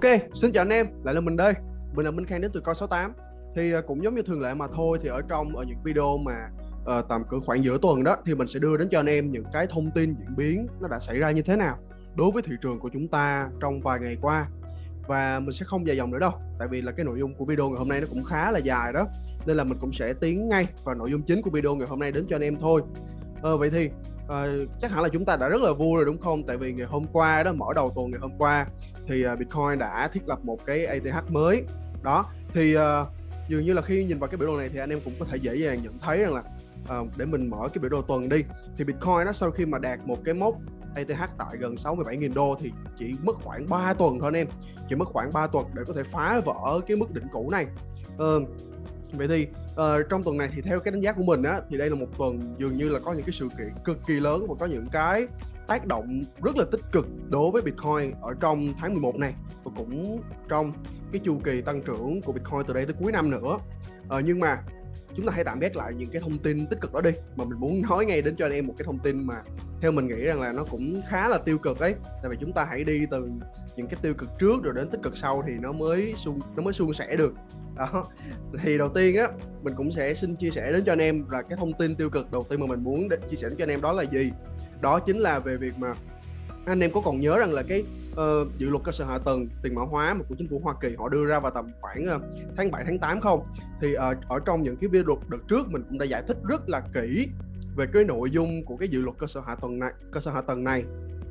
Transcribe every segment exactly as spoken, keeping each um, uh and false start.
Ok, xin chào anh em, lại là mình đây. Mình là Minh Khang đến từ Coi sáu tám. Thì uh, cũng giống như thường lệ mà thôi, thì ở trong ở những video mà uh, tầm cỡ khoảng giữa tuần đó thì mình sẽ đưa đến cho anh em những cái thông tin diễn biến nó đã xảy ra như thế nào đối với thị trường của chúng ta trong vài ngày qua. Và mình sẽ không dài dòng nữa đâu, tại vì là cái nội dung của video ngày hôm nay nó cũng khá là dài đó, nên là mình cũng sẽ tiến ngay vào nội dung chính của video ngày hôm nay đến cho anh em thôi. Ờ, vậy thì uh, chắc hẳn là chúng ta đã rất là vui rồi đúng không? Tại vì ngày hôm qua đó, mở đầu tuần ngày hôm qua thì uh, Bitcoin đã thiết lập một cái a tê hát mới. Đó, thì uh, dường như là khi nhìn vào cái biểu đồ này thì anh em cũng có thể dễ dàng nhận thấy rằng là uh, để mình mở cái biểu đồ tuần đi, thì Bitcoin nó sau khi mà đạt một cái mốc a tê hát tại gần sáu mươi bảy nghìn đô thì chỉ mất khoảng ba tuần thôi anh em. Chỉ mất khoảng ba tuần để có thể phá vỡ cái mức đỉnh cũ này. Uh, Vậy thì uh, trong tuần này thì theo cái đánh giá của mình á, thì đây là một tuần dường như là có những cái sự kiện cực kỳ lớn và có những cái tác động rất là tích cực đối với Bitcoin ở trong tháng mười một này, và cũng trong cái chu kỳ tăng trưởng của Bitcoin từ đây tới cuối năm nữa. Uh, nhưng mà chúng ta hãy tạm gác lại những cái thông tin tích cực đó đi, mà mình muốn nói ngay đến cho anh em một cái thông tin mà theo mình nghĩ rằng là nó cũng khá là tiêu cực ấy. Tại vì chúng ta hãy đi từ những cái tiêu cực trước rồi đến tích cực sau thì nó mới suôn nó mới suôn sẻ được. Đó, thì đầu tiên á, mình cũng sẽ xin chia sẻ đến cho anh em là cái thông tin tiêu cực đầu tiên mà mình muốn chia sẻ đến cho anh em đó là gì. Đó chính là về việc mà anh em có còn nhớ rằng là cái uh, dự luật cơ sở hạ tầng tiền mã hóa mà của chính phủ Hoa Kỳ họ đưa ra vào tầm khoảng uh, tháng bảy tháng tám không? Thì uh, ở trong những cái video đợt trước mình cũng đã giải thích rất là kỹ về cái nội dung của cái dự luật cơ sở hạ tầng này, cơ sở hạ tầng này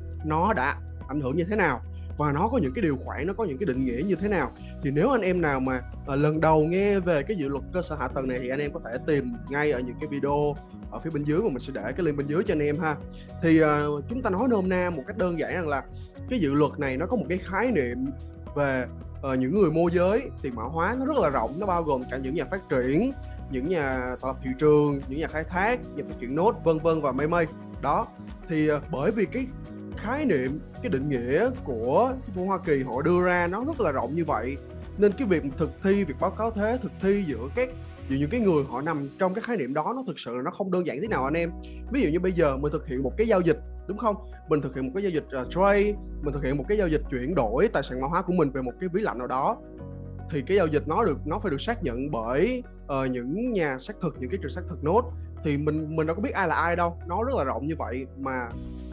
nó đã ảnh hưởng như thế nào, và nó có những cái điều khoản, nó có những cái định nghĩa như thế nào. Thì nếu anh em nào mà uh, lần đầu nghe về cái dự luật cơ sở hạ tầng này thì anh em có thể tìm ngay ở những cái video ở phía bên dưới, mà mình sẽ để cái link bên dưới cho anh em ha. Thì uh, chúng ta nói nôm na một cách đơn giản rằng là cái dự luật này nó có một cái khái niệm về uh, những người môi giới tiền mã hóa nó rất là rộng. Nó bao gồm cả những nhà phát triển, những nhà tạo lập thị trường, những nhà khai thác, nhà phát triển node, vân vân và mây mây. Đó, thì uh, bởi vì cái khái niệm, cái định nghĩa của chính phủ Hoa Kỳ họ đưa ra nó rất là rộng như vậy, nên cái việc thực thi, việc báo cáo thuế thực thi giữa các giữa những cái người họ nằm trong cái khái niệm đó nó thực sự là nó không đơn giản thế nào anh em. Ví dụ như bây giờ mình thực hiện một cái giao dịch, đúng không? Mình thực hiện một cái giao dịch uh, trade, mình thực hiện một cái giao dịch chuyển đổi tài sản mã hóa của mình về một cái ví lạnh nào đó, thì cái giao dịch nó được nó phải được xác nhận bởi uh, những nhà xác thực, những cái trường xác thực node. Thì mình mình đâu có biết ai là ai đâu, nó rất là rộng như vậy, mà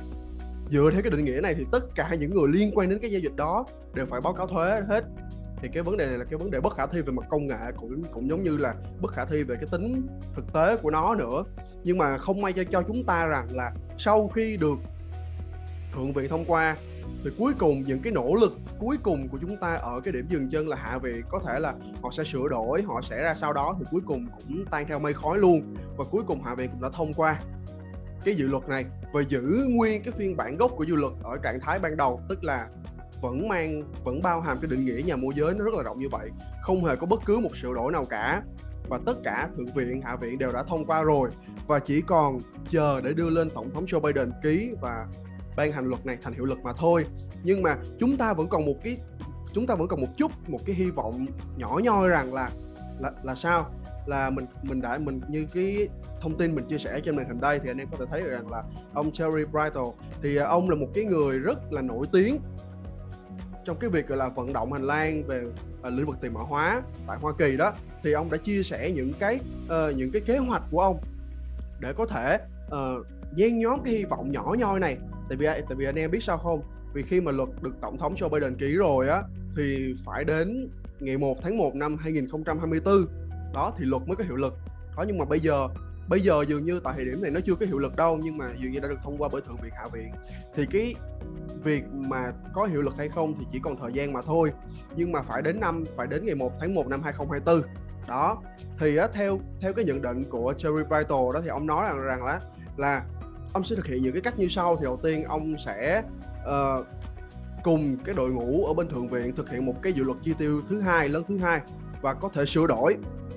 dựa theo cái định nghĩa này thì tất cả những người liên quan đến cái giao dịch đó đều phải báo cáo thuế hết. Thì cái vấn đề này là cái vấn đề bất khả thi về mặt công nghệ, cũng cũng giống như là bất khả thi về cái tính thực tế của nó nữa. Nhưng mà không may cho, cho chúng ta rằng là sau khi được Thượng viện thông qua thì cuối cùng những cái nỗ lực cuối cùng của chúng ta ở cái điểm dừng chân là Hạ viện, có thể là họ sẽ sửa đổi, họ sẽ ra sau đó, thì cuối cùng cũng tan theo mây khói luôn. Và cuối cùng Hạ viện cũng đã thông qua cái dự luật này và giữ nguyên cái phiên bản gốc của dự luật ở trạng thái ban đầu, tức là vẫn mang vẫn bao hàm cái định nghĩa nhà môi giới nó rất là rộng như vậy, không hề có bất cứ một sửa đổi nào cả. Và tất cả Thượng viện, Hạ viện đều đã thông qua rồi, và chỉ còn chờ để đưa lên Tổng thống Joe Biden ký và ban hành luật này thành hiệu lực mà thôi. Nhưng mà chúng ta vẫn còn một cái chúng ta vẫn còn một chút một cái hy vọng nhỏ nhoi rằng là là là sao là mình mình đã mình như cái thông tin mình chia sẻ trên màn hình đây, thì anh em có thể thấy được rằng là ông Terry Bridle thì ông là một cái người rất là nổi tiếng trong cái việc gọi là vận động hành lang về uh, lĩnh vực tiền mã hóa tại Hoa Kỳ đó. Thì ông đã chia sẻ những cái uh, những cái kế hoạch của ông để có thể uh, nhen nhóm cái hy vọng nhỏ nhoi này. Tại vì tại vì anh em biết sao không? Vì khi mà luật được Tổng thống Joe Biden ký rồi á, thì phải đến ngày một tháng một năm hai nghìn không trăm hai mươi tư đó thì luật mới có hiệu lực đó. Nhưng mà bây giờ bây giờ dường như tại thời điểm này nó chưa có hiệu lực đâu, nhưng mà dường như đã được thông qua bởi Thượng viện, Hạ viện. Thì cái việc mà có hiệu lực hay không thì chỉ còn thời gian mà thôi, nhưng mà phải đến năm phải đến ngày một tháng một năm hai nghìn không trăm hai mươi tư đó. Thì á, theo theo cái nhận định của Terry Bridle đó, thì ông nói rằng rằng là là ông sẽ thực hiện những cái cách như sau. Thì đầu tiên ông sẽ uh, cùng cái đội ngũ ở bên Thượng viện thực hiện một cái dự luật chi tiêu thứ hai, lớn thứ hai, và có thể sửa đổi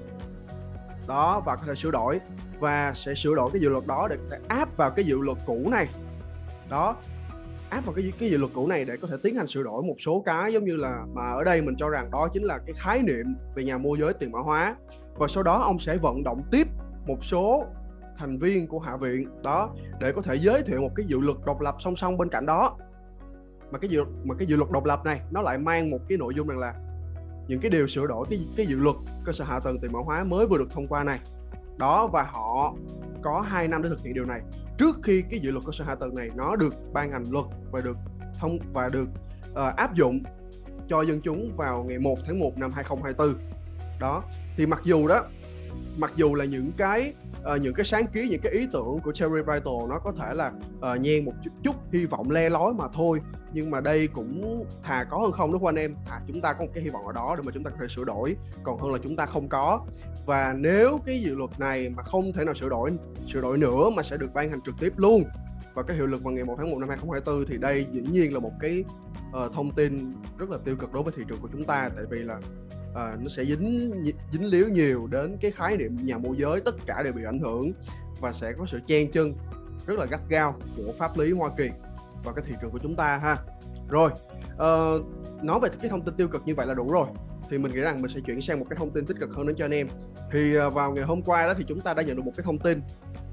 đó và có thể sửa đổi và sẽ sửa đổi cái dự luật đó để có thể áp vào cái dự luật cũ này đó, áp vào cái cái dự luật cũ này để có thể tiến hành sửa đổi một số cái, giống như là mà ở đây mình cho rằng đó chính là cái khái niệm về nhà môi giới tiền mã hóa. Và sau đó ông sẽ vận động tiếp một số thành viên của Hạ viện đó để có thể giới thiệu một cái dự luật độc lập song song bên cạnh đó. mà cái dự mà cái dự luật độc lập này nó lại mang một cái nội dung rằng là những cái điều sửa đổi cái cái dự luật cơ sở hạ tầng tiền mã hóa mới vừa được thông qua này đó, và họ có hai năm để thực hiện điều này trước khi cái dự luật cơ sở hạ tầng này nó được ban hành luật và được thông và được uh, áp dụng cho dân chúng vào ngày một tháng một năm hai không hai tư. Đó thì mặc dù đó mặc dù là những cái uh, những cái sáng kiến, những cái ý tưởng của Terry Breitel nó có thể là uh, nhen một chút, chút hy vọng le lói mà thôi, nhưng mà đây cũng thà có hơn không, đúng không anh em? Thà chúng ta có một cái hy vọng ở đó để mà chúng ta có thể sửa đổi, còn hơn là chúng ta không có. Và nếu cái dự luật này mà không thể nào sửa đổi sửa đổi nữa mà sẽ được ban hành trực tiếp luôn và có hiệu lực vào ngày một tháng một năm hai không hai tư, thì đây dĩ nhiên là một cái uh, thông tin rất là tiêu cực đối với thị trường của chúng ta, tại vì là uh, nó sẽ dính dính líu nhiều đến cái khái niệm nhà môi giới, tất cả đều bị ảnh hưởng và sẽ có sự chen chân rất là gắt gao của pháp lý Hoa Kỳ vào cái thị trường của chúng ta ha. Rồi, uh, nói về cái thông tin tiêu cực như vậy là đủ rồi, thì mình nghĩ rằng mình sẽ chuyển sang một cái thông tin tích cực hơn đến cho anh em. Thì uh, vào ngày hôm qua đó thì chúng ta đã nhận được một cái thông tin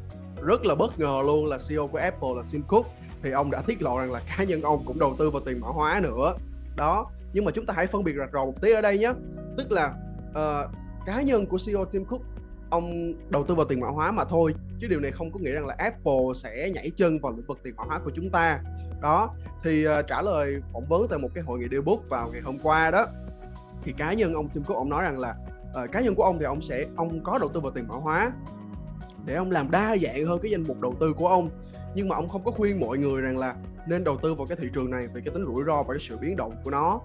rất là bất ngờ luôn, là xê e ô của Apple là Tim Cook thì ông đã tiết lộ rằng là cá nhân ông cũng đầu tư vào tiền mã hóa nữa. Đó, nhưng mà chúng ta hãy phân biệt rạch ròi một tí ở đây nhé. Tức là uh, cá nhân của xê e ô Tim Cook ông đầu tư vào tiền mã hóa mà thôi, chứ điều này không có nghĩa rằng là Apple sẽ nhảy chân vào lĩnh vực tiền mã hóa của chúng ta. Đó, thì uh, trả lời phỏng vấn tại một cái hội nghị Dealbook vào ngày hôm qua đó, thì cá nhân ông Tim Cook ông nói rằng là uh, cá nhân của ông thì ông sẽ ông có đầu tư vào tiền mã hóa để ông làm đa dạng hơn cái danh mục đầu tư của ông, nhưng mà ông không có khuyên mọi người rằng là nên đầu tư vào cái thị trường này vì cái tính rủi ro và cái sự biến động của nó.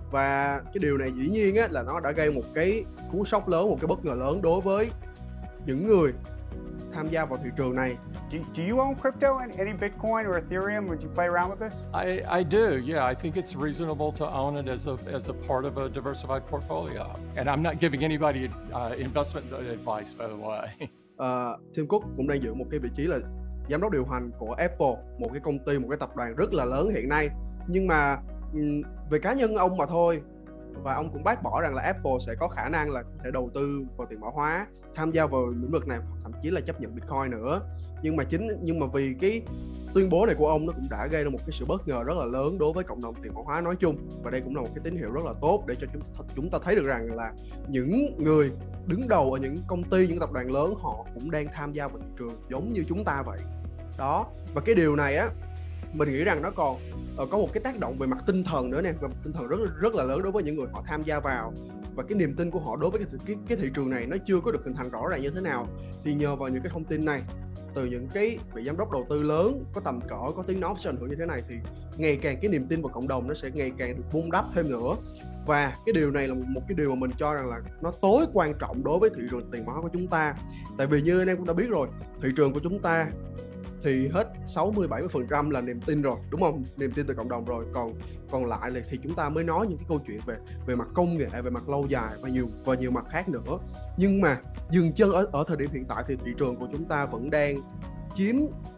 Và cái điều này dĩ nhiên á, là nó đã gây một cái cú sốc lớn, một cái bất ngờ lớn đối với những người tham gia vào thị trường này. Do, do you own crypto, any Bitcoin or Ethereum? Would you play around with this? I, I do, yeah. I think it's reasonable to own it as a as a part of a diversified portfolio. And I'm not giving anybody uh, investment advice, by the way. Uh, Tim Cook cũng đang giữ một cái vị trí là giám đốc điều hành của Apple, một cái công ty, một cái tập đoàn rất là lớn hiện nay. Nhưng mà um, về cá nhân ông mà thôi, và ông cũng bác bỏ rằng là Apple sẽ có khả năng là có thể đầu tư vào tiền mã hóa, tham gia vào lĩnh vực này, thậm chí là chấp nhận Bitcoin nữa. Nhưng mà chính nhưng mà vì cái tuyên bố này của ông nó cũng đã gây ra một cái sự bất ngờ rất là lớn đối với cộng đồng tiền mã hóa nói chung, và đây cũng là một cái tín hiệu rất là tốt để cho chúng chúng ta thấy được rằng là những người đứng đầu ở những công ty, những tập đoàn lớn họ cũng đang tham gia vào thị trường giống như chúng ta vậy. Đó, và cái điều này á, mình nghĩ rằng nó còn uh, có một cái tác động về mặt tinh thần nữa nè, về mặt tinh thần rất rất là lớn đối với những người họ tham gia vào, và cái niềm tin của họ đối với cái, cái, cái thị trường này nó chưa có được hình thành rõ ràng như thế nào. Thì nhờ vào những cái thông tin này từ những cái vị giám đốc đầu tư lớn có tầm cỡ, có tiếng nói, sẽ ảnh hưởng như thế này, thì ngày càng cái niềm tin vào cộng đồng nó sẽ ngày càng được vun đắp thêm nữa. Và cái điều này là một cái điều mà mình cho rằng là nó tối quan trọng đối với thị trường tiền mã hóa của chúng ta. Tại vì như anh em cũng đã biết rồi, thị trường của chúng ta thì hết sáu mươi bảy mươi phần trăm là niềm tin rồi, đúng không? Niềm tin từ cộng đồng rồi, còn còn lại là thì chúng ta mới nói những cái câu chuyện về về mặt công nghệ, về mặt lâu dài và nhiều và nhiều mặt khác nữa. Nhưng mà dừng chân ở ở thời điểm hiện tại thì thị trường của chúng ta vẫn đang chiếm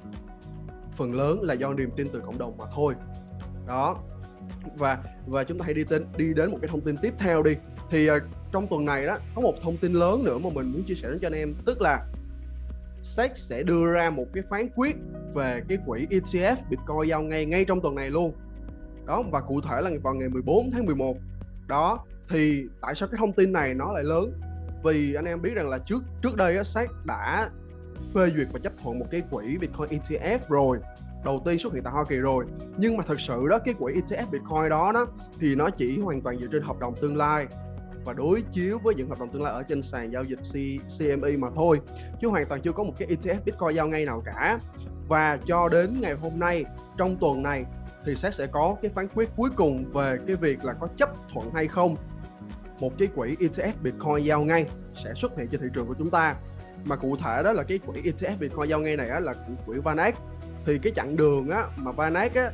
phần lớn là do niềm tin từ cộng đồng mà thôi. Đó. Và và chúng ta hãy đi đến đi đến một cái thông tin tiếp theo đi. Thì uh, trong tuần này đó có một thông tin lớn nữa mà mình muốn chia sẻ đến cho anh em, tức là ét e xê sẽ đưa ra một cái phán quyết về cái quỹ e tê ép Bitcoin giao ngay ngay trong tuần này luôn. Đó, và cụ thể là vào ngày mười bốn tháng mười một. Đó, thì tại sao cái thông tin này nó lại lớn? Vì anh em biết rằng là trước trước đây ét e xê đã phê duyệt và chấp thuận một cái quỹ Bitcoin e tê ép rồi, đầu tiên xuất hiện tại Hoa Kỳ rồi. Nhưng mà thật sự đó, cái quỹ e tê ép Bitcoin đó đó thì nó chỉ hoàn toàn dựa trên hợp đồng tương lai và đối chiếu với những hợp đồng tương lai ở trên sàn giao dịch xê em e mà thôi, chứ hoàn toàn chưa có một cái e tê ép Bitcoin giao ngay nào cả. Và cho đến ngày hôm nay, trong tuần này, thì sẽ sẽ có cái phán quyết cuối cùng về cái việc là có chấp thuận hay không một cái quỹ e tê ép Bitcoin giao ngay sẽ xuất hiện trên thị trường của chúng ta. Mà cụ thể đó là cái quỹ e tê ép Bitcoin giao ngay này á, là quỹ VanEck. Thì cái chặng đường á, mà VanEck á,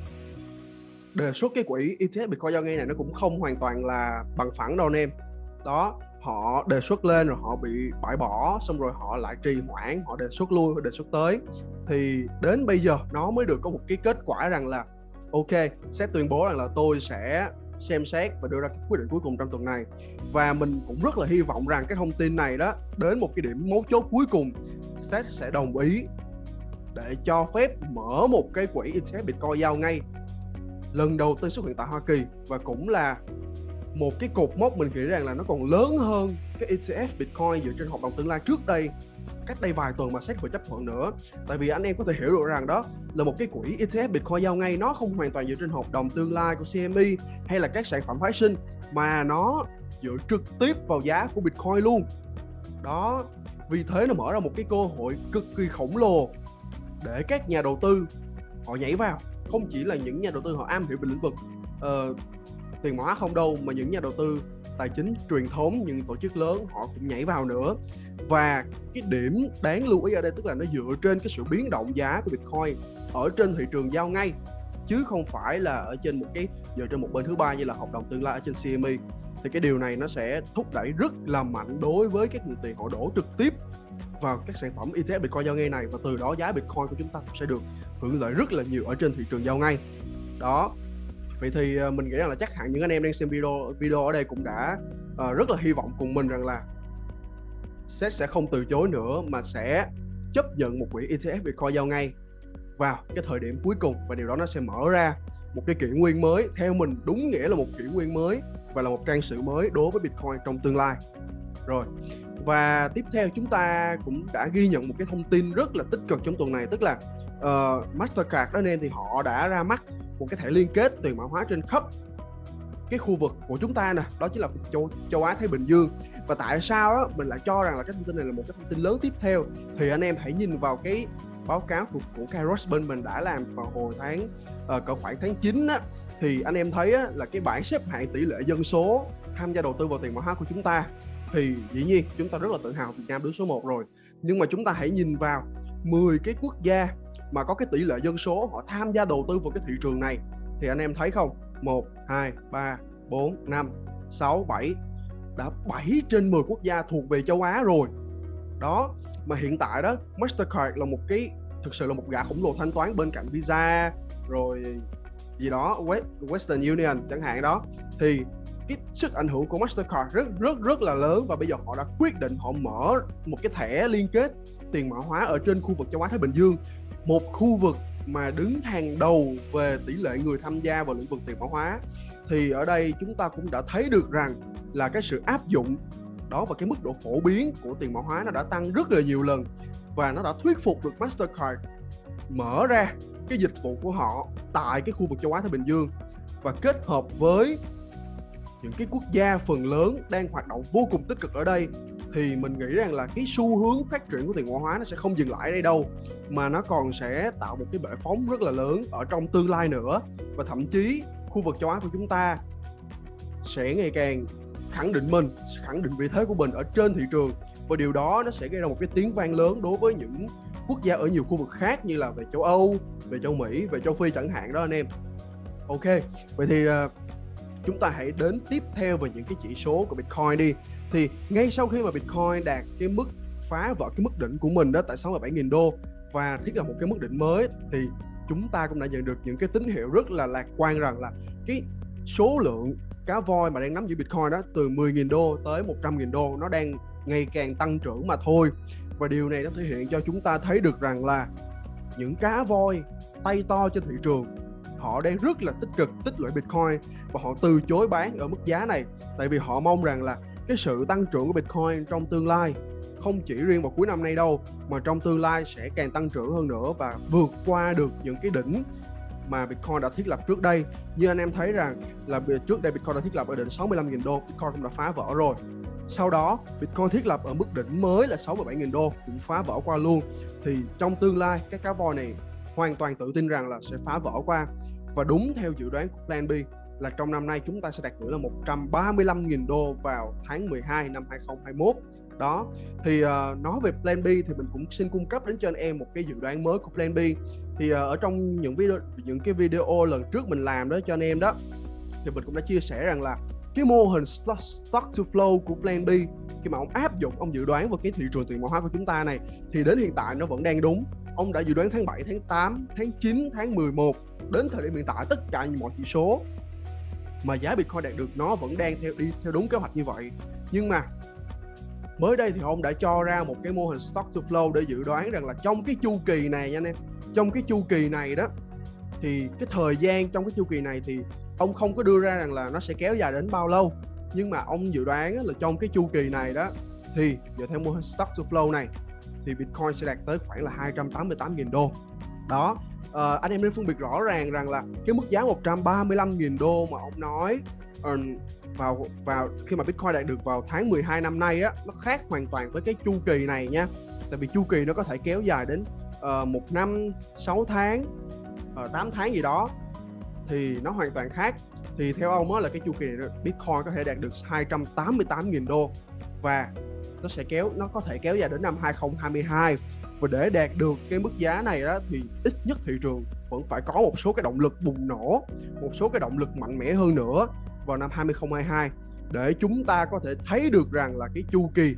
đề xuất cái quỹ e tê ép Bitcoin giao ngay này nó cũng không hoàn toàn là bằng phẳng đâu anh em. Đó, họ đề xuất lên rồi họ bị bãi bỏ, xong rồi họ lại trì hoãn, họ đề xuất lui, họ đề xuất tới. Thì đến bây giờ nó mới được có một cái kết quả rằng là ok, sẽ tuyên bố rằng là tôi sẽ xem xét và đưa ra cái quyết định cuối cùng trong tuần này. Và mình cũng rất là hy vọng rằng cái thông tin này đó đến một cái điểm mấu chốt cuối cùng, ét e xê sẽ đồng ý để cho phép mở một cái quỹ e tê ép Bitcoin giao ngay lần đầu tiên xuất hiện tại Hoa Kỳ, và cũng là một cái cột mốc mình nghĩ rằng là nó còn lớn hơn cái e tê ép Bitcoin dựa trên hợp đồng tương lai trước đây, cách đây vài tuần mà ét e xê vừa chấp thuận nữa. Tại vì anh em có thể hiểu được rằng đó là một cái quỹ e tê ép Bitcoin giao ngay, nó không hoàn toàn dựa trên hợp đồng tương lai của xê em e hay là các sản phẩm phái sinh, mà nó dựa trực tiếp vào giá của Bitcoin luôn. Đó, vì thế nó mở ra một cái cơ hội cực kỳ khổng lồ để các nhà đầu tư họ nhảy vào. Không chỉ là những nhà đầu tư họ am hiểu về lĩnh vực uh, tiền mã hóa không đâu, mà những nhà đầu tư tài chính truyền thống, những tổ chức lớn họ cũng nhảy vào nữa. Và cái điểm đáng lưu ý ở đây tức là nó dựa trên cái sự biến động giá của Bitcoin ở trên thị trường giao ngay, chứ không phải là ở trên một cái dựa trên một bên thứ ba như là hợp đồng tương lai ở trên xê em e. Thì cái điều này nó sẽ thúc đẩy rất là mạnh đối với các nguồn tiền họ đổ trực tiếp vào các sản phẩm e tê ép Bitcoin giao ngay này, và từ đó giá Bitcoin của chúng ta sẽ được hưởng lợi rất là nhiều ở trên thị trường giao ngay. Đó. Vậy thì mình nghĩ rằng là chắc hẳn những anh em đang xem video video ở đây cũng đã uh, rất là hy vọng cùng mình rằng là Seth sẽ không từ chối nữa, mà sẽ chấp nhận một quỹ e tê ép Bitcoin giao ngay vào cái thời điểm cuối cùng, và điều đó nó sẽ mở ra một cái kỷ nguyên mới, theo mình đúng nghĩa là một kỷ nguyên mới và là một trang sử mới đối với Bitcoin trong tương lai. Rồi, và tiếp theo chúng ta cũng đã ghi nhận một cái thông tin rất là tích cực trong tuần này, tức là uh, Mastercard đó nên thì họ đã ra mắt một cái thẻ liên kết tiền mã hóa trên khắp cái khu vực của chúng ta nè, đó chính là châu, châu Á Thái Bình Dương. Và tại sao đó mình lại cho rằng là cái thông tin này là một cái thông tin lớn tiếp theo, thì anh em hãy nhìn vào cái báo cáo của, của Kairos bên mình đã làm vào hồi tháng uh, cỡ khoảng tháng chín á, thì anh em thấy á, là cái bảng xếp hạng tỷ lệ dân số tham gia đầu tư vào tiền mã hóa của chúng ta, thì dĩ nhiên chúng ta rất là tự hào Việt Nam đứng số một rồi, nhưng mà chúng ta hãy nhìn vào mười cái quốc gia mà có cái tỷ lệ dân số họ tham gia đầu tư vào cái thị trường này, thì anh em thấy không, một, hai, ba, bốn, năm, sáu, bảy, đã bảy trên mười quốc gia thuộc về châu Á rồi. Đó, mà hiện tại đó Mastercard là một cái, thực sự là một gã khổng lồ thanh toán bên cạnh Visa rồi gì đó, Western Union chẳng hạn đó, thì cái sức ảnh hưởng của Mastercard rất rất rất là lớn, và bây giờ họ đã quyết định họ mở một cái thẻ liên kết tiền mã hóa ở trên khu vực châu Á Thái Bình Dương, một khu vực mà đứng hàng đầu về tỷ lệ người tham gia vào lĩnh vực tiền mã hóa. Thì ở đây chúng ta cũng đã thấy được rằng là cái sự áp dụng đó và cái mức độ phổ biến của tiền mã hóa nó đã tăng rất là nhiều lần, và nó đã thuyết phục được Mastercard mở ra cái dịch vụ của họ tại cái khu vực châu Á Thái Bình Dương, và kết hợp với những cái quốc gia phần lớn đang hoạt động vô cùng tích cực ở đây, thì mình nghĩ rằng là cái xu hướng phát triển của tiền mã hóa nó sẽ không dừng lại ở đây đâu, mà nó còn sẽ tạo một cái bệ phóng rất là lớn ở trong tương lai nữa. Và thậm chí khu vực châu Á của chúng ta sẽ ngày càng khẳng định mình, khẳng định vị thế của mình ở trên thị trường, và điều đó nó sẽ gây ra một cái tiếng vang lớn đối với những quốc gia ở nhiều khu vực khác như là về châu Âu, về châu Mỹ, về châu Phi chẳng hạn đó anh em. Ok, vậy thì uh, chúng ta hãy đến tiếp theo về những cái chỉ số của Bitcoin đi. Thì ngay sau khi mà Bitcoin đạt cái mức phá vỡ cái mức đỉnh của mình đó tại sáu mươi bảy nghìn đô và thiết lập một cái mức đỉnh mới, thì chúng ta cũng đã nhận được những cái tín hiệu rất là lạc quan rằng là cái số lượng cá voi mà đang nắm giữ Bitcoin đó từ mười nghìn đô tới một trăm nghìn đô nó đang ngày càng tăng trưởng mà thôi. Và điều này nó thể hiện cho chúng ta thấy được rằng là những cá voi tay to trên thị trường họ đang rất là tích cực tích lũy Bitcoin, và họ từ chối bán ở mức giá này, tại vì họ mong rằng là cái sự tăng trưởng của Bitcoin trong tương lai không chỉ riêng vào cuối năm nay đâu, mà trong tương lai sẽ càng tăng trưởng hơn nữa và vượt qua được những cái đỉnh mà Bitcoin đã thiết lập trước đây. Như anh em thấy rằng là trước đây Bitcoin đã thiết lập ở đỉnh sáu mươi lăm nghìn đô, Bitcoin cũng đã phá vỡ rồi. Sau đó Bitcoin thiết lập ở mức đỉnh mới là sáu mươi bảy nghìn đô cũng phá vỡ qua luôn. Thì trong tương lai các cá voi này hoàn toàn tự tin rằng là sẽ phá vỡ qua. Và đúng theo dự đoán của Plan B là trong năm nay chúng ta sẽ đạt ngưỡng là một trăm ba mươi lăm nghìn đô vào tháng mười hai năm hai không hai mốt. Đó, thì uh, nói về Plan B thì mình cũng xin cung cấp đến cho anh em một cái dự đoán mới của Plan B. Thì uh, ở trong những video những cái video lần trước mình làm đó cho anh em đó, thì mình cũng đã chia sẻ rằng là cái mô hình stock to flow của Plan B, khi mà ông áp dụng, ông dự đoán vào cái thị trường tiền mã hóa của chúng ta này, thì đến hiện tại nó vẫn đang đúng. Ông đã dự đoán tháng bảy, tháng tám, tháng chín, tháng mười một, đến thời điểm hiện tại tất cả mọi chỉ số mà giá Bitcoin đạt được nó vẫn đang theo đi theo đúng kế hoạch như vậy. Nhưng mà mới đây thì ông đã cho ra một cái mô hình stock to flow để dự đoán rằng là trong cái chu kỳ này nha anh em, trong cái chu kỳ này đó thì cái thời gian trong cái chu kỳ này thì ông không có đưa ra rằng là nó sẽ kéo dài đến bao lâu, nhưng mà ông dự đoán là trong cái chu kỳ này đó thì dựa theo mô hình stock to flow này thì Bitcoin sẽ đạt tới khoảng là hai trăm tám mươi tám nghìn đô. Đó, à, anh em nên phân biệt rõ ràng rằng là cái mức giá một trăm ba mươi lăm nghìn đô mà ông nói uh, vào vào khi mà Bitcoin đạt được vào tháng mười hai năm nay á, nó khác hoàn toàn với cái chu kỳ này nha. Tại vì chu kỳ nó có thể kéo dài đến uh, một năm, sáu tháng, uh, tám tháng gì đó, thì nó hoàn toàn khác. Thì theo ông á là cái chu kỳ này, Bitcoin có thể đạt được hai trăm tám mươi tám nghìn đô và nó sẽ kéo nó có thể kéo dài đến năm hai không hai hai. Và để đạt được cái mức giá này đó thì ít nhất thị trường vẫn phải có một số cái động lực bùng nổ, một số cái động lực mạnh mẽ hơn nữa vào năm hai không hai hai để chúng ta có thể thấy được rằng là cái chu kỳ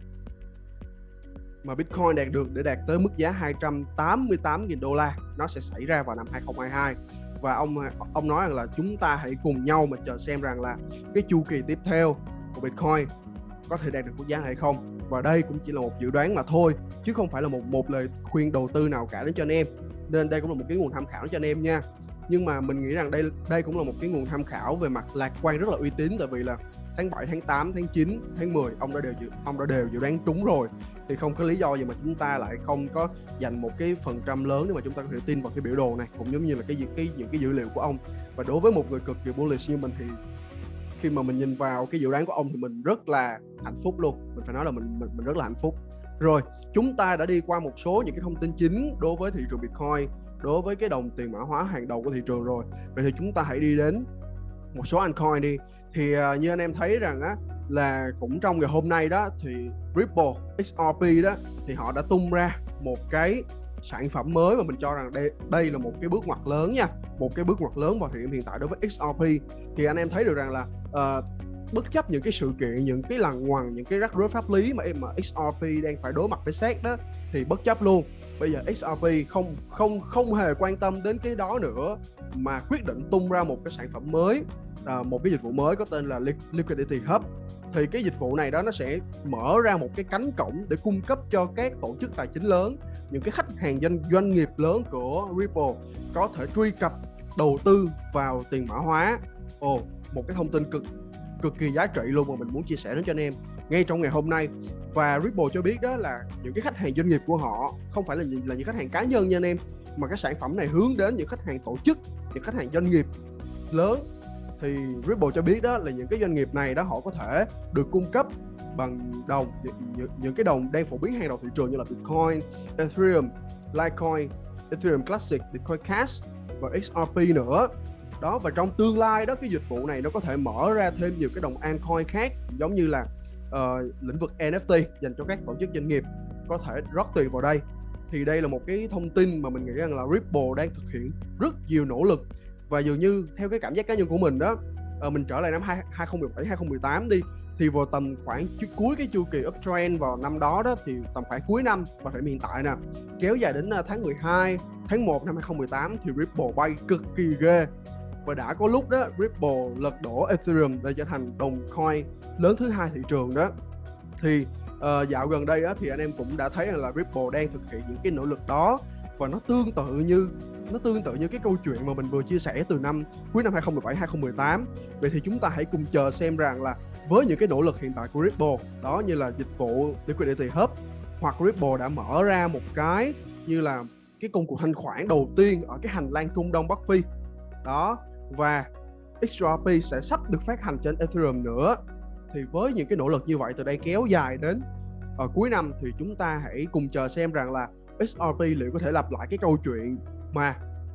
mà Bitcoin đạt được để đạt tới mức giá hai trăm tám mươi tám nghìn đô la nó sẽ xảy ra vào năm hai không hai hai. Và ông ông nói rằng là chúng ta hãy cùng nhau mà chờ xem rằng là cái chu kỳ tiếp theo của Bitcoin có thể đạt được mức giá hay không. Và đây cũng chỉ là một dự đoán mà thôi, chứ không phải là một một lời khuyên đầu tư nào cả đến cho anh em. Nên đây cũng là một cái nguồn tham khảo cho anh em nha. Nhưng mà mình nghĩ rằng đây đây cũng là một cái nguồn tham khảo về mặt lạc quan rất là uy tín, tại vì là tháng bảy, tháng tám, tháng chín, tháng mười ông đã đều dự, ông đã đều dự đoán trúng rồi, thì không có lý do gì mà chúng ta lại không có dành một cái phần trăm lớn để mà chúng ta có thể tin vào cái biểu đồ này, cũng giống như là cái, cái những cái dữ liệu của ông. Và đối với một người cực kỳ bullish như mình thì khi mà mình nhìn vào cái dự đoán của ông thì mình rất là hạnh phúc luôn, mình phải nói là mình mình, mình rất là hạnh phúc. Rồi, chúng ta đã đi qua một số những cái thông tin chính đối với thị trường Bitcoin, đối với cái đồng tiền mã hóa hàng đầu của thị trường rồi. Vậy thì chúng ta hãy đi đến một số altcoin đi. Thì uh, như anh em thấy rằng á là cũng trong ngày hôm nay đó thì Ripple ích rờ pê đó thì họ đã tung ra một cái sản phẩm mới mà mình cho rằng đây, đây là một cái bước ngoặt lớn nha, một cái bước ngoặt lớn vào thời điểm hiện tại đối với ích rờ pê. Thì anh em thấy được rằng là uh, bất chấp những cái sự kiện, những cái lằng ngoằng, những cái rắc rối pháp lý mà em mà ích rờ pê đang phải đối mặt với ét e xê đó, thì bất chấp luôn, bây giờ ích rờ pê không không không hề quan tâm đến cái đó nữa mà quyết định tung ra một cái sản phẩm mới, à, một cái dịch vụ mới có tên là Liquidity Hub. Thì cái dịch vụ này đó nó sẽ mở ra một cái cánh cổng để cung cấp cho các tổ chức tài chính lớn, những cái khách hàng doanh doanh nghiệp lớn của Ripple có thể truy cập đầu tư vào tiền mã hóa. Ồ, một cái thông tin cực cực kỳ giá trị luôn mà mình muốn chia sẻ đến cho anh em ngay trong ngày hôm nay. Và Ripple cho biết đó là những cái khách hàng doanh nghiệp của họ không phải là, là những khách hàng cá nhân nha anh em, mà cái sản phẩm này hướng đến những khách hàng tổ chức, những khách hàng doanh nghiệp lớn. Thì Ripple cho biết đó là những cái doanh nghiệp này đó họ có thể được cung cấp bằng đồng, những, những cái đồng đang phổ biến hàng đầu thị trường như là Bitcoin, Ethereum, Litecoin, Ethereum Classic, Bitcoin Cash và ích rờ pê nữa. Đó, và trong tương lai đó cái dịch vụ này nó có thể mở ra thêm nhiều cái đồng altcoin khác, giống như là uh, lĩnh vực en ép tê dành cho các tổ chức doanh nghiệp có thể rót tiền vào đây. Thì đây là một cái thông tin mà mình nghĩ rằng là Ripple đang thực hiện rất nhiều nỗ lực. Và dường như theo cái cảm giác cá nhân của mình đó, uh, mình trở lại năm hai không một bảy hai không một tám đi, thì vào tầm khoảng cuối cái chu kỳ uptrend vào năm đó đó, thì tầm khoảng cuối năm và thời điểm hiện tại nè, kéo dài đến tháng mười hai, tháng một năm hai không một tám thì Ripple bay cực kỳ ghê. Và đã có lúc đó Ripple lật đổ Ethereum để trở thành đồng coin lớn thứ hai thị trường đó. Thì uh, dạo gần đây á, thì anh em cũng đã thấy là Ripple đang thực hiện những cái nỗ lực đó. Và nó tương tự như nó tương tự như cái câu chuyện mà mình vừa chia sẻ từ năm cuối năm hai không một bảy hai không một tám. Vậy thì chúng ta hãy cùng chờ xem rằng là với những cái nỗ lực hiện tại của Ripple đó, như là dịch vụ Liquidity Hub, hoặc Ripple đã mở ra một cái như là cái công cụ thanh khoản đầu tiên ở cái hành lang Trung Đông Bắc Phi đó, và ích rờ pê sẽ sắp được phát hành trên Ethereum nữa. Thì với những cái nỗ lực như vậy từ đây kéo dài đến ở cuối năm, thì chúng ta hãy cùng chờ xem rằng là ích rờ pê liệu có thể lặp lại cái câu chuyện mà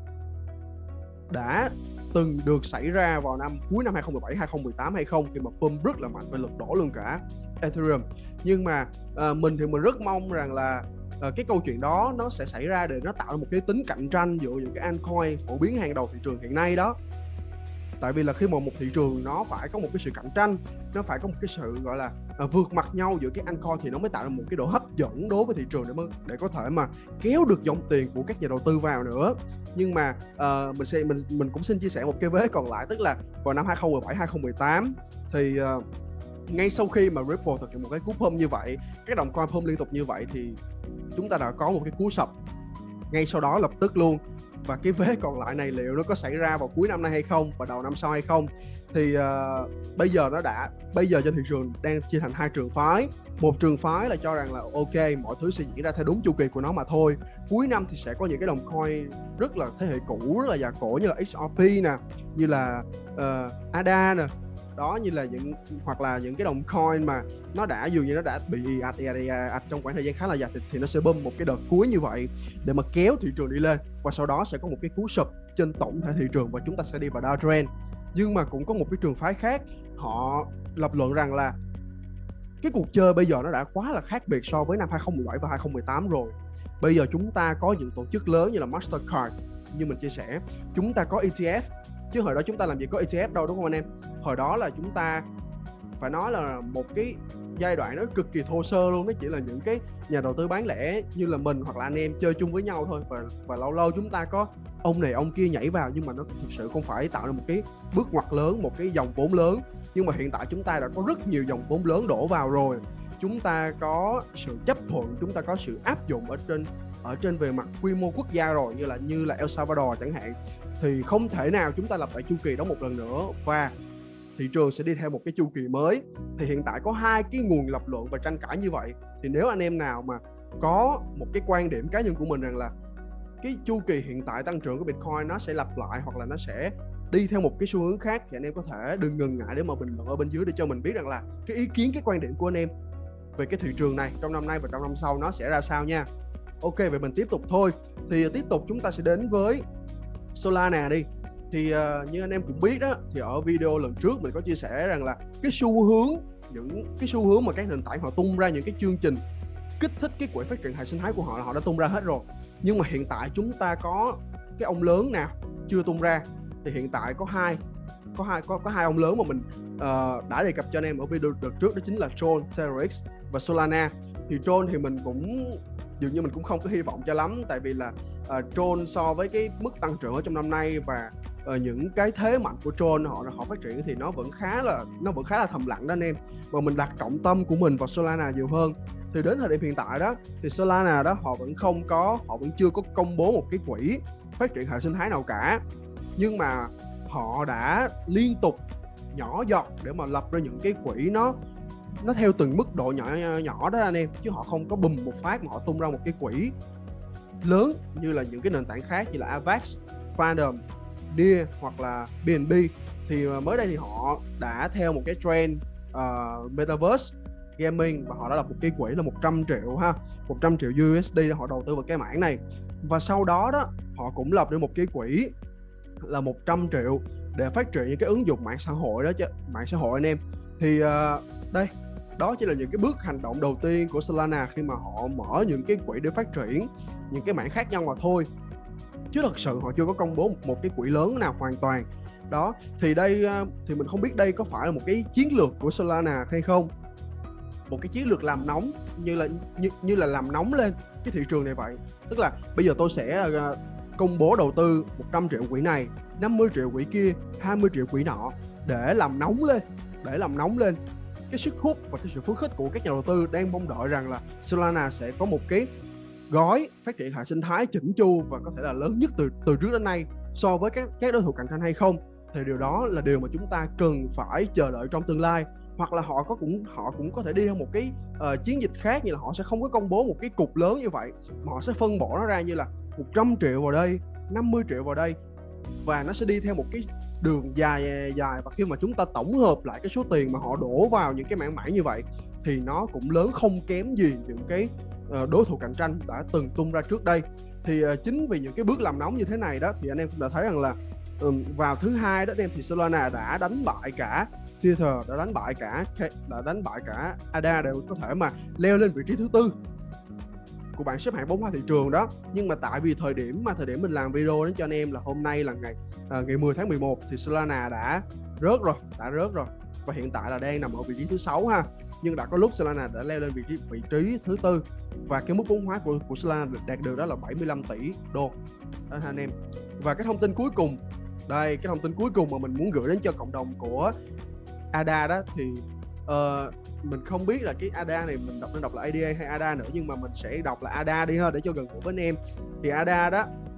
đã từng được xảy ra vào năm cuối năm hai không một bảy hai không một tám hay không, khi mà pump rất là mạnh và lật đổ luôn cả Ethereum. Nhưng mà uh, mình thì mình rất mong rằng là uh, cái câu chuyện đó nó sẽ xảy ra để nó tạo ra một cái tính cạnh tranh giữa những cái altcoin phổ biến hàng đầu thị trường hiện nay đó. Tại vì là khi mà một thị trường nó phải có một cái sự cạnh tranh, nó phải có một cái sự gọi là uh, vượt mặt nhau giữa cái altcoin thì nó mới tạo ra một cái độ hấp dẫn đối với thị trường để, để có thể mà kéo được dòng tiền của các nhà đầu tư vào nữa. Nhưng mà uh, mình sẽ mình mình cũng xin chia sẻ một cái vế còn lại, tức là vào năm hai không một bảy hai không một tám thì uh, ngay sau khi mà Ripple thực hiện một cái cú pump như vậy, cái đồng coin pump liên tục như vậy, thì chúng ta đã có một cái cú sập ngay sau đó lập tức luôn. và cái vế còn lại này liệu nó có xảy ra vào cuối năm nay hay không và đầu năm sau hay không. Thì uh, bây giờ nó đã bây giờ trên thị trường đang chia thành hai trường phái. Một trường phái là cho rằng là ok, mọi thứ sẽ diễn ra theo đúng chu kỳ của nó mà thôi. Cuối năm thì sẽ có những cái đồng coin rất là thế hệ cũ, rất là già cổ, như là ích rờ pê nè, như là uh, a đê a nè, đó, như là những hoặc là những cái đồng coin mà nó đã dường như nó đã bị ạt ạt ạt trong khoảng thời gian khá là dài, thì, thì nó sẽ bơm một cái đợt cuối như vậy để mà kéo thị trường đi lên, và sau đó sẽ có một cái cú sụp trên tổng thể thị trường và chúng ta sẽ đi vào downtrend. Nhưng mà cũng có một cái trường phái khác, họ lập luận rằng là cái cuộc chơi bây giờ nó đã quá là khác biệt so với năm hai không một bảy và hai không một tám rồi. Bây giờ chúng ta có những tổ chức lớn như là Mastercard, như mình chia sẻ, chúng ta có e tê ép, chứ hồi đó chúng ta làm gì có e tê ép đâu, đúng không anh em? Hồi đó là chúng ta phải nói là một cái giai đoạn nó cực kỳ thô sơ luôn, nó chỉ là những cái nhà đầu tư bán lẻ như là mình hoặc là anh em chơi chung với nhau thôi, và, và lâu lâu chúng ta có ông này ông kia nhảy vào, nhưng mà nó thực sự không phải tạo ra một cái bước ngoặt lớn, một cái dòng vốn lớn. Nhưng mà hiện tại chúng ta đã có rất nhiều dòng vốn lớn đổ vào rồi, chúng ta có sự chấp thuận, chúng ta có sự áp dụng ở trên ở trên về mặt quy mô quốc gia rồi, như là như là El Salvador chẳng hạn, thì không thể nào chúng ta lặp lại chu kỳ đó một lần nữa và thị trường sẽ đi theo một cái chu kỳ mới. Thì hiện tại có hai cái nguồn lập luận và tranh cãi như vậy. Thì nếu anh em nào mà có một cái quan điểm cá nhân của mình rằng là cái chu kỳ hiện tại tăng trưởng của Bitcoin nó sẽ lặp lại hoặc là nó sẽ đi theo một cái xu hướng khác, thì anh em có thể đừng ngần ngại để mà bình luận ở bên dưới để cho mình biết rằng là cái ý kiến, cái quan điểm của anh em về cái thị trường này trong năm nay và trong năm sau nó sẽ ra sao nha. Ok, vậy mình tiếp tục thôi. Thì tiếp tục chúng ta sẽ đến với Solana đi. Thì uh, như anh em cũng biết đó, thì ở video lần trước mình có chia sẻ rằng là cái xu hướng những cái xu hướng mà các nền tảng họ tung ra những cái chương trình kích thích cái quỹ phát triển hệ sinh thái của họ là họ đã tung ra hết rồi. Nhưng mà hiện tại chúng ta có cái ông lớn nào chưa tung ra? Thì hiện tại có hai có hai có, có hai ông lớn mà mình uh, đã đề cập cho anh em ở video đợt trước, đó chính là Tron, TerraX và Solana. Thì Tron thì mình cũng dường như mình cũng không có hy vọng cho lắm, tại vì là uh, Tron so với cái mức tăng trưởng ở trong năm nay và uh, những cái thế mạnh của Tron họ họ phát triển thì nó vẫn khá là nó vẫn khá là thầm lặng đó anh em. Mà mình đặt trọng tâm của mình vào Solana nhiều hơn. Thì đến thời điểm hiện tại đó thì Solana đó họ vẫn không có họ vẫn chưa có công bố một cái quỹ phát triển hệ sinh thái nào cả, nhưng mà họ đã liên tục nhỏ giọt để mà lập ra những cái quỹ nó nó theo từng mức độ nhỏ nhỏ đó anh em, chứ họ không có bùm một phát mà họ tung ra một cái quỹ lớn như là những cái nền tảng khác như là Avax, Phantom, Near hoặc là bê en bê. Thì mới đây thì họ đã theo một cái trend uh, Metaverse Gaming và họ đã lập một cái quỹ là một trăm triệu ha, một trăm triệu u ét đê để họ đầu tư vào cái mảng này. Và sau đó đó họ cũng lập được một cái quỹ là một trăm triệu để phát triển những cái ứng dụng mạng xã hội đó chứ, mạng xã hội anh em. Thì uh, đây, đó chỉ là những cái bước hành động đầu tiên của Solana khi mà họ mở những cái quỹ để phát triển những cái mảng khác nhau mà thôi, chứ thật sự họ chưa có công bố một, một cái quỹ lớn nào hoàn toàn. Đó, thì đây uh, thì mình không biết đây có phải là một cái chiến lược của Solana hay không, một cái chiến lược làm nóng như là như, như là làm nóng lên cái thị trường này vậy. Tức là bây giờ tôi sẽ uh, công bố đầu tư một trăm triệu quỹ này, năm mươi triệu quỹ kia, hai mươi triệu quỹ nọ để làm nóng lên, để làm nóng lên cái sức hút và cái sự phấn khích của các nhà đầu tư đang mong đợi rằng là Solana sẽ có một cái gói phát triển hệ sinh thái chỉnh chu và có thể là lớn nhất từ từ trước đến nay so với các các đối thủ cạnh tranh hay không. Thì điều đó là điều mà chúng ta cần phải chờ đợi trong tương lai. Hoặc là họ có cũng họ cũng có thể đi theo một cái uh, chiến dịch khác, như là họ sẽ không có công bố một cái cục lớn như vậy mà họ sẽ phân bổ nó ra như là một trăm triệu vào đây, năm mươi triệu vào đây, và nó sẽ đi theo một cái đường dài dài. Và khi mà chúng ta tổng hợp lại cái số tiền mà họ đổ vào những cái mảng mảng như vậy thì nó cũng lớn không kém gì những cái uh, đối thủ cạnh tranh đã từng tung ra trước đây. Thì uh, chính vì những cái bước làm nóng như thế này đó thì anh em cũng đã thấy rằng là um, vào thứ hai đó anh em, thì Solana đã đánh bại cả Tether, đã đánh bại cả đã đánh bại cả a đê a để có thể mà leo lên vị trí thứ tư của bảng xếp hạng bốn hoa thị trường đó. Nhưng mà tại vì thời điểm mà thời điểm mình làm video đến cho anh em là hôm nay là ngày à, ngày mười tháng mười một thì Solana đã rớt rồi, đã rớt rồi và hiện tại là đang nằm ở vị trí thứ sáu ha. Nhưng đã có lúc Solana đã leo lên vị trí vị trí thứ tư và cái mức vốn hóa của của Solana đạt được đó là bảy mươi lăm tỷ đô đó anh em. Và cái thông tin cuối cùng đây, cái thông tin cuối cùng mà mình muốn gửi đến cho cộng đồng của a đê a đó thì uh, mình không biết là cái a đê a này mình đọc nên đọc là a đê a hay a đê a nữa, nhưng mà mình sẽ đọc là a đê a đi ha để cho gần gũi với anh em. Thì a đê a đó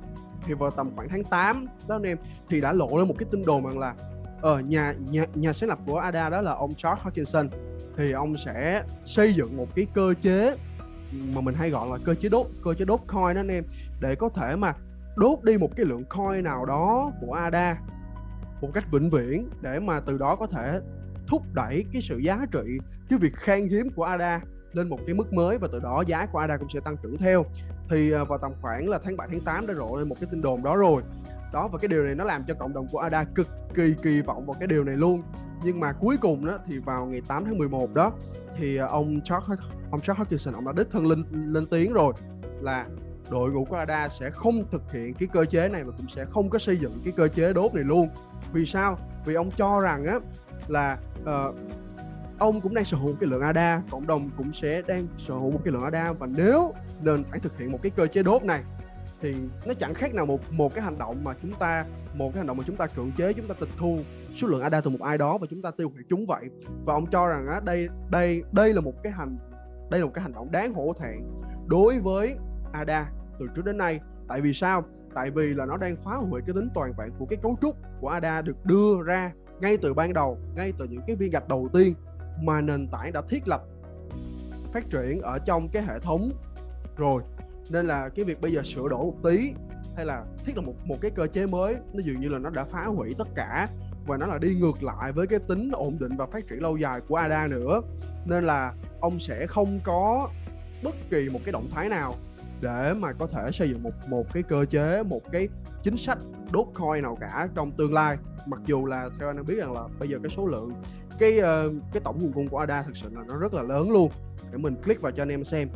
thì vào tầm khoảng tháng tám đó anh em, thì đã lộ lên một cái tin đồn rằng là ờ, nhà, nhà nhà sáng lập của a đê a đó là ông Charles Hoskinson, thì ông sẽ xây dựng một cái cơ chế mà mình hay gọi là cơ chế đốt cơ chế đốt coin đó anh em, để có thể mà đốt đi một cái lượng coin nào đó của a đê a một cách vĩnh viễn, để mà từ đó có thể thúc đẩy cái sự giá trị, cái việc khan hiếm của a đê a lên một cái mức mới, và từ đó giá của a đê a cũng sẽ tăng trưởng theo. Thì vào tầm khoảng là tháng bảy tháng tám đã rộ lên một cái tin đồn đó rồi đó, và cái điều này nó làm cho cộng đồng của a đê a cực kỳ kỳ vọng vào cái điều này luôn. Nhưng mà cuối cùng đó thì vào ngày tám tháng mười một đó thì ông Charles ông Charles Hoskinson ông đã đích thân lên lên tiếng rồi là đội ngũ của a đê a sẽ không thực hiện cái cơ chế này, và cũng sẽ không có xây dựng cái cơ chế đốt này luôn. Vì sao? Vì ông cho rằng á là uh, ông cũng đang sở hữu cái lượng a đê a, cộng đồng cũng sẽ đang sở hữu một cái lượng a đê a, và nếu nền tảng thực hiện một cái cơ chế đốt này thì nó chẳng khác nào một một cái hành động mà chúng ta một cái hành động mà chúng ta cưỡng chế, chúng ta tịch thu số lượng a đê a từ một ai đó và chúng ta tiêu hủy chúng vậy. Và ông cho rằng á đây đây đây là một cái hành đây là một cái hành động đáng hổ thẹn đối với a đê a từ trước đến nay. Tại vì sao? Tại vì là nó đang phá hủy cái tính toàn vẹn của cái cấu trúc của a đê a được đưa ra ngay từ ban đầu, ngay từ những cái viên gạch đầu tiên mà nền tảng đã thiết lập phát triển ở trong cái hệ thống rồi. Nên là cái việc bây giờ sửa đổi một tí hay là thiết lập một, một cái cơ chế mới, nó dường như là nó đã phá hủy tất cả, và nó là đi ngược lại với cái tính ổn định và phát triển lâu dài của a đê a nữa. Nên là ông sẽ không có bất kỳ một cái động thái nào để mà có thể xây dựng một, một cái cơ chế, một cái chính sách đốt coin nào cả trong tương lai. Mặc dù là theo anh biết rằng là bây giờ cái số lượng cái uh, cái tổng nguồn cung của a đê a thực sự là nó rất là lớn luôn. Để mình click vào cho anh em xem.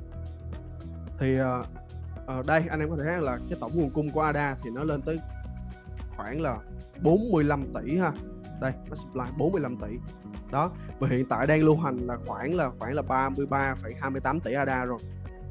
Thì uh, uh, đây anh em có thể thấy là cái tổng nguồn cung của a đê a thì nó lên tới khoảng là bốn mươi lăm tỷ ha. Đây, nó supply bốn mươi lăm tỷ. Đó, và hiện tại đang lưu hành là khoảng là khoảng là ba mươi ba phẩy hai mươi tám tỷ a đê a rồi.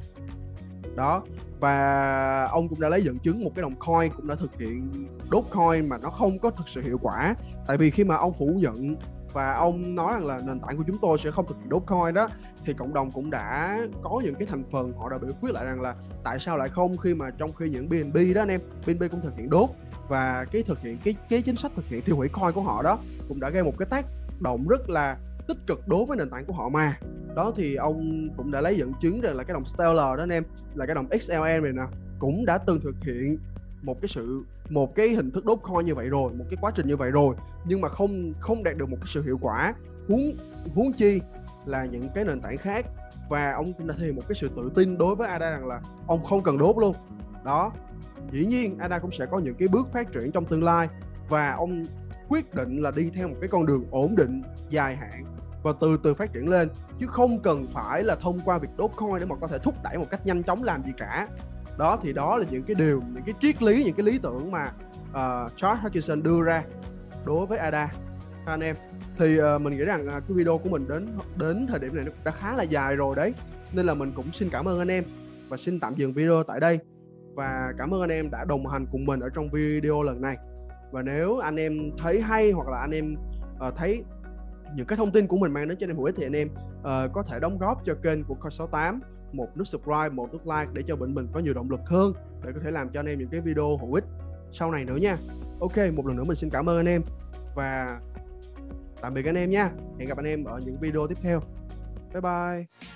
Đó, và ông cũng đã lấy dẫn chứng một cái đồng coin cũng đã thực hiện đốt coin mà nó không có thực sự hiệu quả. Tại vì khi mà ông phủ nhận và ông nói rằng là nền tảng của chúng tôi sẽ không thực hiện đốt coin đó, thì cộng đồng cũng đã có những cái thành phần họ đã biểu quyết lại rằng là tại sao lại không, khi mà trong khi những bê en bê đó anh em, bê en bê cũng thực hiện đốt, và cái thực hiện cái cái chính sách thực hiện tiêu hủy coin của họ đó cũng đã gây một cái tác động rất là tích cực đối với nền tảng của họ mà. Đó, thì ông cũng đã lấy dẫn chứng rằng là cái đồng Stellar đó anh em, là cái đồng ích lờ em này nè, cũng đã từng thực hiện một cái sự một cái hình thức đốt coin như vậy rồi, một cái quá trình như vậy rồi, nhưng mà không không đạt được một cái sự hiệu quả, huống huống chi là những cái nền tảng khác. Và ông cũng đã thể hiện một cái sự tự tin đối với a đê a rằng là ông không cần đốt luôn. Đó, dĩ nhiên a đê a cũng sẽ có những cái bước phát triển trong tương lai, và ông quyết định là đi theo một cái con đường ổn định dài hạn và từ từ phát triển lên, chứ không cần phải là thông qua việc đốt coin để mà có thể thúc đẩy một cách nhanh chóng làm gì cả. Đó, thì đó là những cái điều, những cái triết lý, những cái lý tưởng mà uh, Charles Hoskinson đưa ra đối với a đê a anh em. Thì uh, mình nghĩ rằng uh, cái video của mình đến đến thời điểm này nó đã khá là dài rồi đấy, nên là mình cũng xin cảm ơn anh em và xin tạm dừng video tại đây. Và cảm ơn anh em đã đồng hành cùng mình ở trong video lần này. Và nếu anh em thấy hay, hoặc là anh em uh, thấy những cái thông tin của mình mang đến cho anh em hữu ích, thì anh em uh, có thể đóng góp cho kênh của Coin sáu tám một nút subscribe, một nút like để cho bên mình có nhiều động lực hơn để có thể làm cho anh em những cái video hữu ích sau này nữa nha. Ok, một lần nữa mình xin cảm ơn anh em và tạm biệt anh em nha. Hẹn gặp anh em ở những video tiếp theo. Bye bye.